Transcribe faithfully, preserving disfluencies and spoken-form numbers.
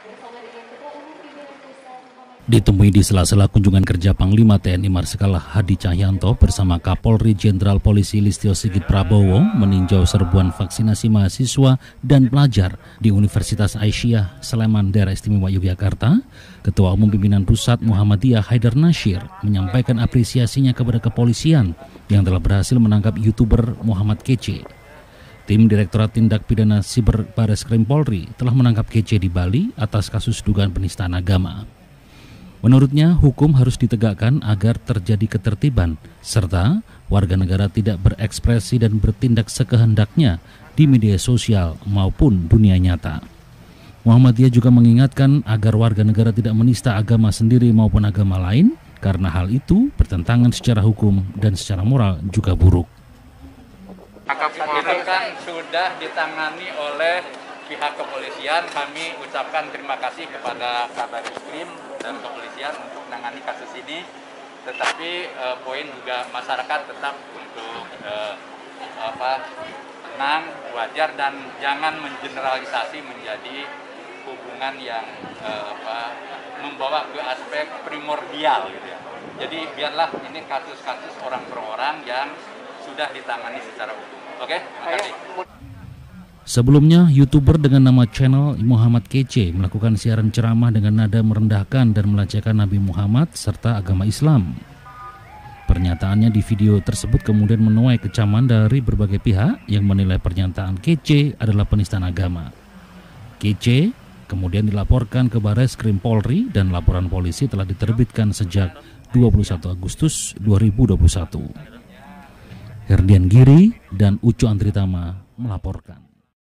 Ditemui di sela-sela kunjungan kerja Panglima T N I Marsikal Hadi Cahyanto bersama Kapolri Jenderal Polisi Listio Sigit Prabowo meninjau serbuan vaksinasi mahasiswa dan pelajar di Universitas Aisyah Sleman Daerah Istimewa Yogyakarta, Ketua Umum Pimpinan Pusat Muhammadiyah Haidar Nasir menyampaikan apresiasinya kepada kepolisian yang telah berhasil menangkap YouTuber Muhammad Kece. Tim Direktorat Tindak Pidana Siber Bareskrim Polri telah menangkap Kece di Bali atas kasus dugaan penistaan agama. Menurutnya, hukum harus ditegakkan agar terjadi ketertiban, serta warga negara tidak berekspresi dan bertindak sekehendaknya di media sosial maupun dunia nyata. Muhammadiyah juga mengingatkan agar warga negara tidak menista agama sendiri maupun agama lain, karena hal itu bertentangan secara hukum dan secara moral juga buruk. Itu kan sudah ditangani oleh pihak kepolisian. Kami ucapkan terima kasih kepada Kabar Reskrim dan kepolisian untuk menangani kasus ini. Tetapi eh, poin juga masyarakat tetap untuk eh, apa tenang, wajar, dan jangan mengeneralisasi menjadi hubungan yang eh, apa, membawa ke aspek primordial gitu ya. Jadi biarlah ini kasus-kasus orang per orang yang sudah ditangani secara hukum. Oke, terima kasih. Sebelumnya, YouTuber dengan nama channel Muhammad Kece melakukan siaran ceramah dengan nada merendahkan dan melecehkan Nabi Muhammad serta agama Islam. Pernyataannya di video tersebut kemudian menuai kecaman dari berbagai pihak yang menilai pernyataan Kece adalah penistaan agama. Kece kemudian dilaporkan ke Bareskrim Polri dan laporan polisi telah diterbitkan sejak dua puluh satu Agustus dua ribu dua puluh satu. Herdian Giri dan Ucu Andritama melaporkan.